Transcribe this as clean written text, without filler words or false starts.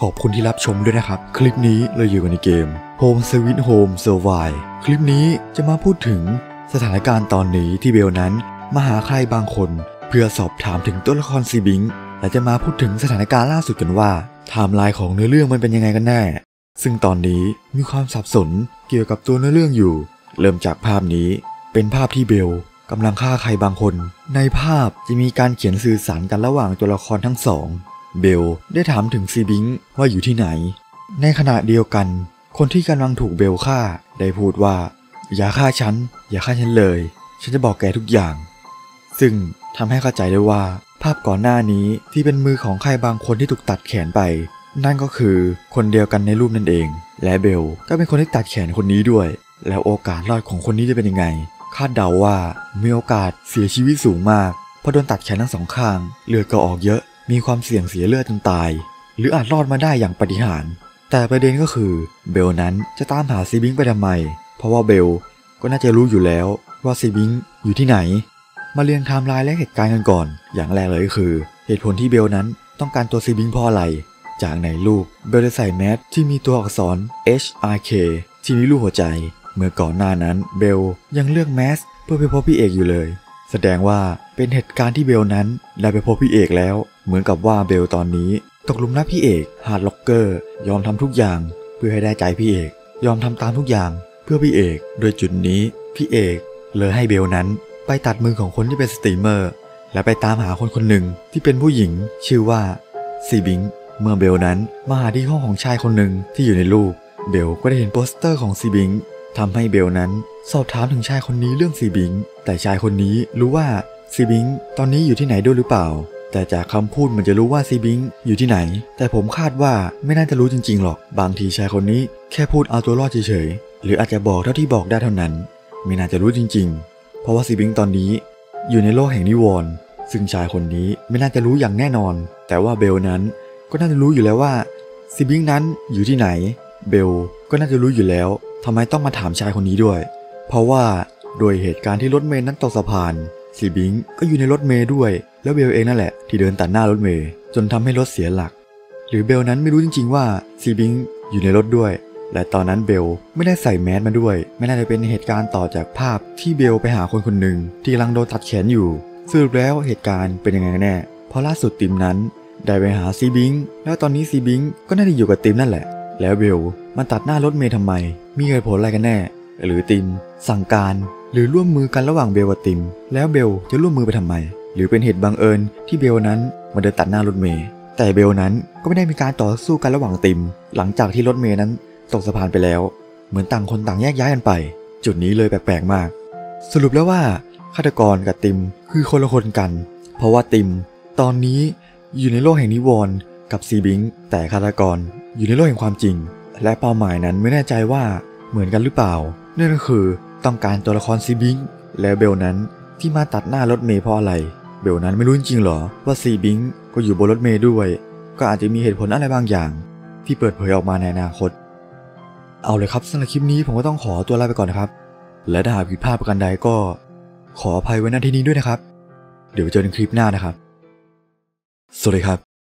ขอบคุณที่รับชมด้วยนะครับคลิปนี้เราอยู่กันในเกม Home Sweet Home Survive คลิปนี้จะมาพูดถึงสถานการณ์ตอนนี้ที่เบลนั้นมาหาใครบางคนเพื่อสอบถามถึงตัวละครซีบิงและจะมาพูดถึงสถานการณ์ล่าสุดกันว่าไทม์ไลน์ของเนื้อเรื่องมันเป็นยังไงกันแน่ซึ่งตอนนี้มีความสับสนเกี่ยวกับตัวเนื้อเรื่องอยู่เริ่มจากภาพนี้เป็นภาพที่เบลกำลังฆ่าใครบางคนในภาพจะมีการเขียนสื่อสารกันระหว่างตัวละครทั้งสองเบลได้ถามถึงซีบิงว่าอยู่ที่ไหนในขณะเดียวกันคนที่กำลังถูกเบลฆ่าได้พูดว่าอย่าฆ่าฉันอย่าฆ่าฉันเลยฉันจะบอกแกทุกอย่างซึ่งทำให้เข้าใจได้ว่าภาพก่อนหน้านี้ที่เป็นมือของใครบางคนที่ถูกตัดแขนไปนั่นก็คือคนเดียวกันในรูปนั่นเองและเบลก็เป็นคนที่ตัดแขนคนนี้ด้วยแล้วโอกาสรอดของคนนี้จะเป็นยังไงคาดเดาว่ามีโอกาสเสียชีวิตสูงมากเพราะโดนตัดแขนทั้งสองข้างเลือดก็ออกเยอะมีความเสี่ยงเสียเลือดจนตายหรืออาจรอดมาได้อย่างปาฏิหาริย์แต่ประเด็นก็คือเบลนั้นจะตามหาซีบิงไปทำไมเพราะว่าเบลก็น่าจะรู้อยู่แล้วว่าซีบิงอยู่ที่ไหนมาเรียงไทม์ไลน์และเหตุการณ์กันก่อนอย่างแรกเลยก็คือเหตุผลที่เบลนั้นต้องการตัวซีบิงเพราะอะไรจากในรูปเบลได้ใส่แมสที่มีตัวอักษร HRK ที่มีรูปหัวใจเมื่อก่อนหน้านั้นเบลยังเลือกแมสเพื่อไปพบพี่เอกอยู่เลยแสดงว่าเป็นเหตุการณ์ที่เบลนั้นได้ไปพบพี่เอกแล้วเหมือนกับว่าเบลตอนนี้ตกหลุมรักพี่เอกฮาร์ดล็อกเกอร์ยอมทำทุกอย่างเพื่อให้ได้ใจพี่เอกยอมทำตามทุกอย่างเพื่อพี่เอกโดยจุดนี้พี่เอกเลยให้เบลนั้นไปตัดมือของคนที่เป็นสตรีมเมอร์และไปตามหาคนคนหนึ่งที่เป็นผู้หญิงชื่อว่าซีบิงเมื่อเบลนั้นมาหาที่ห้องของชายคนหนึ่งที่อยู่ในรูปเบลก็ได้เห็นโปสเตอร์ของซีบิงทำให้เบลนั้นสอบถามถึงชายคนนี้เรื่องซีบิงแต่ชายคนนี้รู้ว่าซีบิงตอนนี้อยู่ที่ไหนด้วยหรือเปล่าแต่จากคำพูดมันจะรู้ว่าซีบิงอยู่ที่ไหนแต่ผมคาดว่าไม่น่าจะรู้จริงๆหรอกบางทีชายคนนี้แค่พูดเอาตัวรอดเฉยๆหรืออาจจะบอกเท่าที่บอกได้เท่านั้นไม่น่าจะรู้จริงๆเพราะว่าซีบิงตอนนี้อยู่ในโลกแห่งนิวรณ์ซึ่งชายคนนี้ไม่น่าจะรู้อย่างแน่นอนแต่ว่าเบลนั้นก็น่าจะรู้อยู่แล้วว่าซีบิงนั้นอยู่ที่ไหนเบลก็น่าจะรู้อยู่แล้วทำไมต้องมาถามชายคนนี้ด้วยเพราะว่าโดยเหตุการณ์ที่รถเมล์นั้นตกสะพานซีบิงก็อยู่ในรถเมล์ด้วยแล้วเบลเองนั่นแหละที่เดินตัดหน้ารถเมล์จนทำให้รถเสียหลักหรือเบลนั้นไม่รู้จริงๆว่าซีบิงอยู่ในรถด้วยและตอนนั้นเบลไม่ได้ใส่แมสมาด้วยไม่น่าจะเป็นเหตุการณ์ต่อจากภาพที่เบลไปหาคนคนหนึ่งที่กำลังโดนตัดแขนอยู่สรุปแล้วเหตุการณ์เป็นยังไงกันแน่เพราะล่าสุดติมนั้นได้ไปหาซีบิงแล้วตอนนี้ซีบิงก็น่าจะอยู่กับติมนั่นแหละแล้วเบลมันตัดหน้ารถเมล์ทำไมมีเหตุผลอะไรกันแน่หรือติมสั่งการหรือร่วมมือกันระหว่างเบลกับติมแล้วเบลจะร่วมมือไปทำไมหรือเป็นเหตุบังเอิญที่เบลนั้นมาเดินตัดหน้ารถเมล์แต่เบลนั้นก็ไม่ได้มีการต่อสู้กันระหว่างติมหลังจากที่รถเมล์นั้นตกสะพานไปแล้วเหมือนต่างคนต่างแยกย้ายกันไปจุดนี้เลยแปลกๆมากสรุปแล้วว่าฆาตกรกับติมคือคนละคนกันเพราะว่าติมตอนนี้อยู่ในโลกแห่งนิวรณ์กับซีบิงแต่ฆาตกรอยู่ในโลกแห่งความจริงและเป้าหมายนั้นไม่แน่ใจว่าเหมือนกันหรือเปล่านั่นก็คือต้องการตัวละครซีบิงและเบลนั้นที่มาตัดหน้ารถเมล์เพราะอะไรเบลนั้นไม่รู้จริงๆหรอว่าซีบิงก็อยู่บนรถเมล์ด้วยก็อาจจะมีเหตุผลอะไรบางอย่างที่เปิดเผยออกมาในอนาคตเอาเลยครับสำหรับคลิปนี้ผมก็ต้องขอตัวลาไปก่อนนะครับและถ้าหากผิดพลาดประการใดก็ขออภัยไว้ณที่นี้ด้วยนะครับเดี๋ยวเจอกันคลิปหน้านะครับสวัสดีครับ